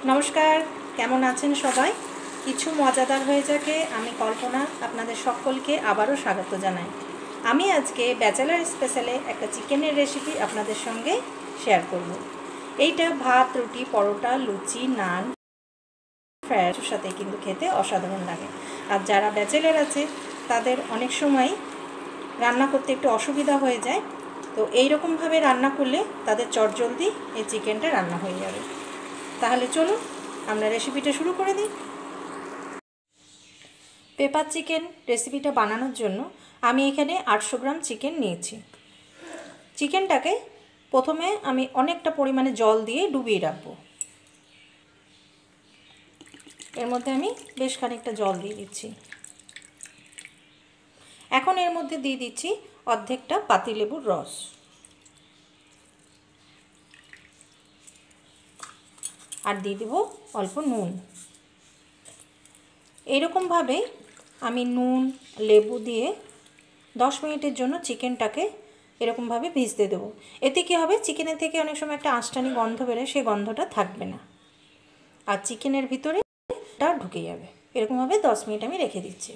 नमस्कार केमन आছেন সবাই কিছু মজাদার হয়ে যাকে আমি কল্পনা আপনাদের সকলকে আবারো স্বাগত জানাই। আমি আজকে ব্যাচেলার স্পেশালে একটা চিকেনের রেসিপি আপনাদের সঙ্গে শেয়ার করব। এইটা ভাত রুটি পরোটা লুচি নান ফ্রাইয়ের সাথে কিন্তু খেতে অসাধারণ লাগে। আর যারা ব্যাচেলার আছে তাদের অনেক সময় রান্না করতে একটু অসুবিধা হয়ে যায়, তো এই রকম ভাবে রান্না করলে তাদের চটজলদি এই চিকেনটা রান্না হয়ে যাবে। তাহলে চলুন আমরা রেসিপিটা শুরু করে দিই। পেপার চিকেন রেসিপিটা বানানোর জন্য আমি এখানে 800 গ্রাম চিকেন নিয়েছি। চিকেনটাকে প্রথমে আমি অনেকটা পরিমাণে জল দিয়ে ডুবিয়ে রাখবো। এর মধ্যে আমি বেশ খানিকটা জল দিয়ে দিচ্ছি। এখন এর মধ্যে দিয়ে দিচ্ছি অর্ধেকটা পাতিলেবুর রস। আর দিয়ে দেব অল্প নুন। এইরকমভাবে আমি নুন লেবু দিয়ে 10 মিনিটের জন্য চিকেনটাকে এরকমভাবে ভিজতে দেবো। এতে কী হবে, চিকেনের থেকে অনেক সময় একটা আঁশটানি গন্ধ বেরোয়, সেই গন্ধটা থাকবে না আর চিকেনের ভিতরে টা ঢুকে যাবে। এরকমভাবে 10 মিনিট আমি রেখে দিচ্ছি।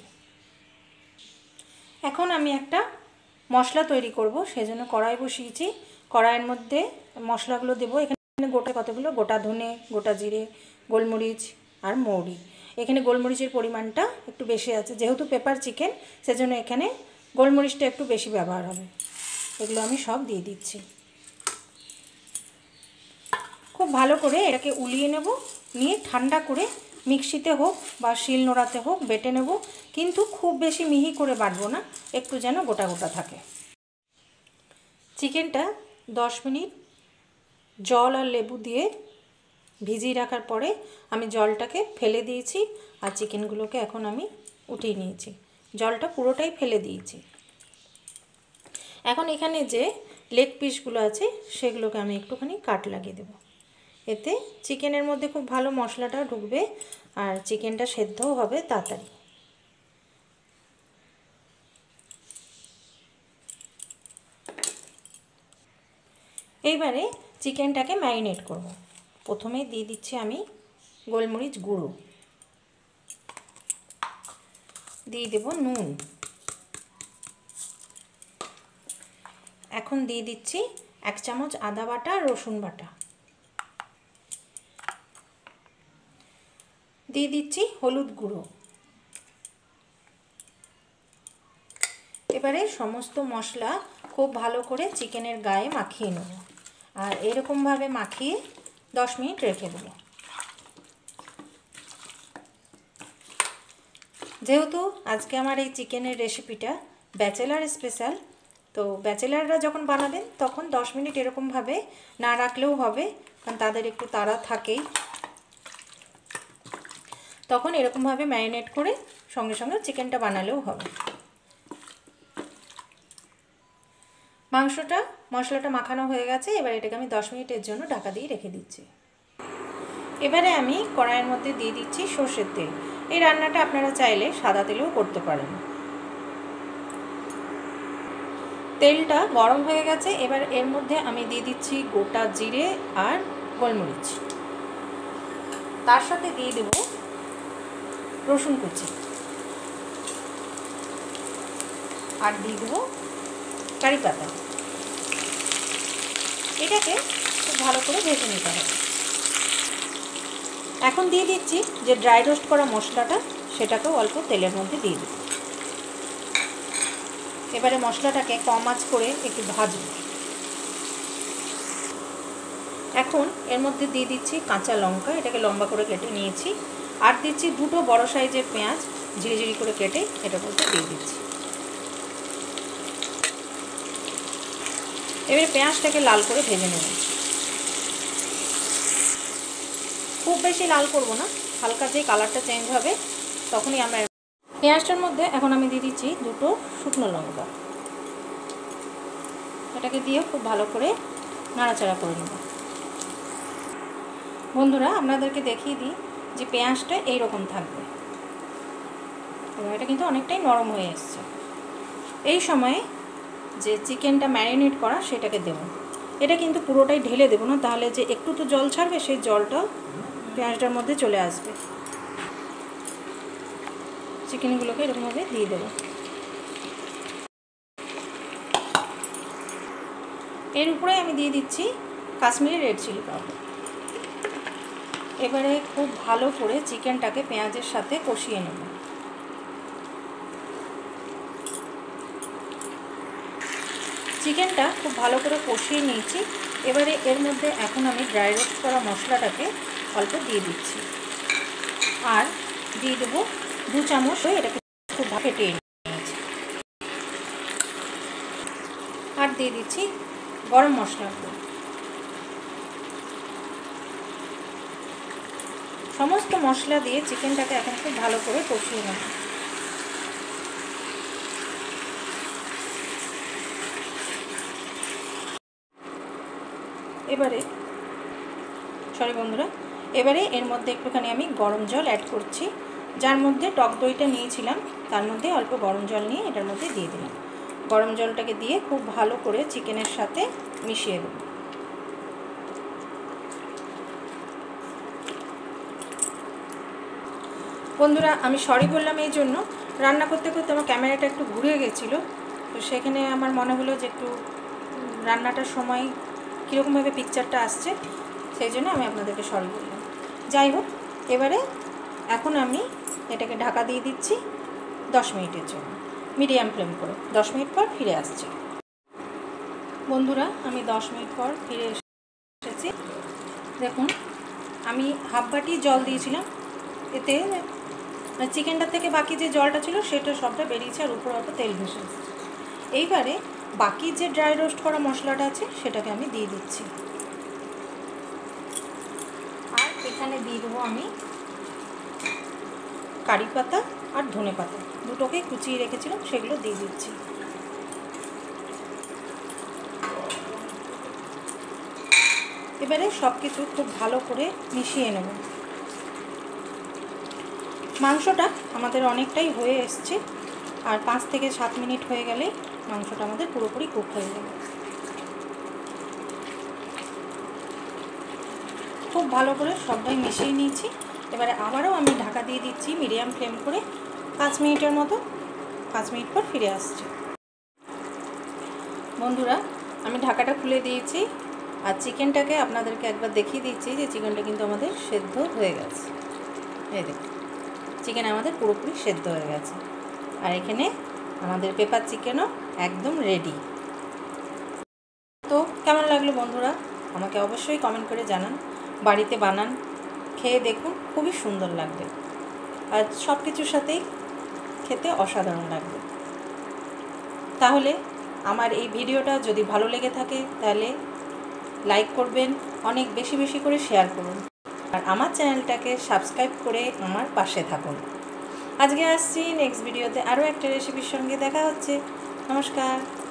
এখন আমি একটা মশলা তৈরি করব, সেজন্য কড়াই বসিয়েছি। কড়াইয়ের মধ্যে মশলাগুলো দেবো। এখানে গোটা কতগুলো গোটা ধনে গোটা জিরে গোলমরিচ আর মৌরি। এখানে গোলমরিচের পরিমাণটা একটু বেশি আছে, যেহেতু পেপার চিকেন সেজন্য এখানে গোলমরিচটা একটু বেশি ব্যবহার হবে। এগুলো আমি সব দিয়ে দিচ্ছি। খুব ভালো করে এটাকে উলিয়ে নেব, নিয়ে ঠান্ডা করে মিক্সিতে হোক বা শিল নোড়াতে হোক বেটে নেব, কিন্তু খুব বেশি মিহি করে বাটবো না, একটু যেন গোটা গোটা থাকে। চিকেনটা 10 মিনিট জল আর লেবু দিয়ে ভিজিয়ে রাখার পরে আমি জলটাকে ফেলে দিয়েছি আর চিকেনগুলোকে এখন আমি উঠিয়ে নিয়েছি। জলটা পুরোটাই ফেলে দিয়েছি। এখন এখানে যে লেগ পিসগুলো আছে সেগুলোকে আমি একটুখানি কাট লাগিয়ে দেব। এতে চিকেনের মধ্যে খুব ভালো মশলাটা ঢুকবে আর চিকেনটা সেদ্ধও হবে তাড়াতাড়ি। এইবারে চিকেনটাকে ম্যারিনেট করব। প্রথমে দিয়ে দিচ্ছি আমি গোলমরিচ গুঁড়ো, দিয়ে দেব নুন, এখন দিয়ে দিচ্ছি 1 চামচ আদা বাটা রসুন বাটা, দিয়ে দিচ্ছি হলুদ গুঁড়ো। এবারে সমস্ত মশলা খুব ভালো করে চিকেনের গায়ে মাখিয়ে নেব আর এরকমভাবে মাখিয়ে 10 মিনিট রেখে দেব। যেহেতু আজকে আমার এই চিকেনের রেসিপিটা ব্যাচেলার স্পেশাল, তো ব্যাচেলাররা যখন বানাবেন তখন 10 মিনিট এরকমভাবে না রাখলেও হবে, কারণ তাদের একটু তাড়া থাকেই। তখন এরকমভাবে ম্যারিনেট করে সঙ্গে সঙ্গে চিকেনটা বানালেও হবে। মাংসটা মশলাটা মাখানো হয়ে গেছে, এবার এটাকে আমি 10 মিনিটের জন্য ঢাকা দিয়ে রেখে দিচ্ছি। এবারে আমি কড়াইয়ের মধ্যে দিয়ে দিচ্ছি সর্ষের তেল। এই রান্নাটা আপনারা চাইলে সাদা তেলেও করতে পারেন। তেলটা গরম হয়ে গেছে, এবার এর মধ্যে আমি দিয়ে দিচ্ছি গোটা জিরে আর গোলমরিচ, তার সাথে দিয়ে দেব রসুন কুচি আর দিয়ে দেবো কারি পাতা। এটাকে খুব ভালো করে ভেজে নিতে হবে। এখন দিয়ে দিচ্ছি যে ড্রাই রোস্ট করা মশলাটা, সেটাকেও অল্প তেলের মধ্যে দিয়ে দেব। এবারে মশলাটাকে কম আঁচ করে একটু ভাজব। এখন এর মধ্যে দিয়ে দিচ্ছি কাঁচা লঙ্কা, এটাকে লম্বা করে কেটে নিয়েছি, আর দিচ্ছি 2টো বড় সাইজের পেঁয়াজ ঝিরিঝিরি করে কেটে এটার মধ্যে দিয়ে দিচ্ছি। এবারে পেঁয়াজটাকে লাল করে ভেজে নেব। খুব বেশি লাল করব না, হালকা যে কালারটা চেঞ্জ হবে তখনই আমরা পেঁয়াজটার মধ্যে এখন আমি দিয়ে দিচ্ছি 2টো শুকনো লঙ্কা। এটাকে দিয়ে খুব ভালো করে নাড়াচাড়া করে নেব। বন্ধুরা আপনাদেরকে দেখিয়ে দিই যে পেঁয়াজটা এইরকম থাকবে এবং এটা কিন্তু অনেকটাই নরম হয়ে এসছে। এই সময়ে যে চিকেনটা ম্যারিনেট করা সেটাকে দেব। এটা কিন্তু পুরোটাই ঢেলে দেব না, তাহলে যে একটু তো জল ছাড়বে সেই জলটা পেঁয়াজটার মধ্যে চলে আসবে। চিকেনগুলোকে এরকমভাবে দিয়ে দেবো। এর উপরে আমি দিয়ে দিচ্ছি কাশ্মীরি রেড চিলি পাউডার। এবারে খুব ভালো করে চিকেনটাকে পেঁয়াজের সাথে কষিয়ে নেব। চিকেনটা খুব ভালো করে কষিয়ে নিয়েছি। এবারে এর মধ্যে এখন আমি ড্রাই রোস্ট করা মশলাটাকে অল্প দিয়ে দিচ্ছি, আর দিয়ে দেবো 2 চামচ। এটাকে খুব ফেটিয়ে নিয়েছি। আর দিয়ে দিচ্ছি গরম মশলাগুলো। সমস্ত মশলা দিয়ে চিকেনটাকে এখন খুব ভালো করে কষিয়ে নেব। এবারে এর মধ্যে একটুখানি আমি গরম জল অ্যাড করছি। যার মধ্যে টক দইটা নিয়েছিলাম তার মধ্যে অল্প গরম জল নিয়ে এটার মধ্যে দিয়ে দিলাম। গরম জলটাকে দিয়ে খুব ভালো করে চিকেনের সাথে মিশিয়ে দেব। বন্ধুরা, আমি সরি বললাম এই জন্য, রান্না করতে করতে আমার ক্যামেরাটা একটু ঘুরে গেছিলো, তো সেখানে আমার মনে হলো যে একটু রান্নাটার সময় কীরকমভাবে পিকচারটা আসছে, সেই জন্য আমি আপনাদেরকে সরি বললাম। যাই হোক, এবারে এখন আমি এটাকে ঢাকা দিয়ে দিচ্ছি 10 মিনিটের জন্য, মিডিয়াম ফ্লেম করে। 10 মিনিট পর ফিরে আসছি। বন্ধুরা, আমি 10 মিনিট পর ফিরে এসেছি। দেখুন, আমি হাফ বাটি জল দিয়েছিলাম, এতে চিকেনটার থেকে বাকি যে জলটা ছিল সেটা সবটা বেরিয়েছে, আর উপরে অল্প তেল ভেসে এসেছে। এইবারে বাকি যে ড্রাই রোস্ট করা মশলাটা আছে সেটাকে আমি দিয়ে দিচ্ছি, আর এখানে দিয়ে দেবো আমি কারি পাতা আর ধনে পাতা, দুটোকে কুচিয়ে রেখেছিলাম, সেগুলো দিয়ে দিচ্ছি। এবারে সব কিছু খুব ভালো করে মিশিয়ে নেব। মাংসটা আমাদের অনেকটাই হয়ে এসছে, আর 5 থেকে 7 মিনিট হয়ে গেলে মাংসটা আমাদের পুরোপুরি কুক হয়ে যাবে। খুব ভালো করে সবটাই মিশিয়ে নিয়েছি। এবারে আবারও আমি ঢাকা দিয়ে দিচ্ছি মিডিয়াম ফ্লেম করে 5 মিনিটের মতো। 5 মিনিট পর ফিরে আসছি। বন্ধুরা, আমি ঢাকাটা খুলে দিয়েছি, আর চিকেনটাকে আপনাদেরকে একবার দেখিয়ে দিচ্ছি যে চিকেনটা কিন্তু আমাদের সেদ্ধ হয়ে গেছে। এই দেখুন, চিকেন আমাদের পুরোপুরি সেদ্ধ হয়ে গেছে, আর এখানে আমাদের পেপার চিকেনও একদম রেডি। তো কেমন লাগলো বন্ধুরা, আমাকে অবশ্যই কমেন্ট করে জানান। বাড়িতে বানান, খেয়ে দেখুন, খুবই সুন্দর লাগবে, আর সব কিছুর সাথেই খেতে অসাধারণ লাগবে। তাহলে আমার এই ভিডিওটা যদি ভালো লেগে থাকে তাহলে লাইক করবেন, অনেক বেশি বেশি করে শেয়ার করুন, আর আমার চ্যানেলটাকে সাবস্ক্রাইব করে আমার পাশে থাকুন। আজকে আসছি নেক্সট ভিডিওতে আরও একটা রেসিপির সঙ্গে। দেখা হচ্ছে। নমস্কার।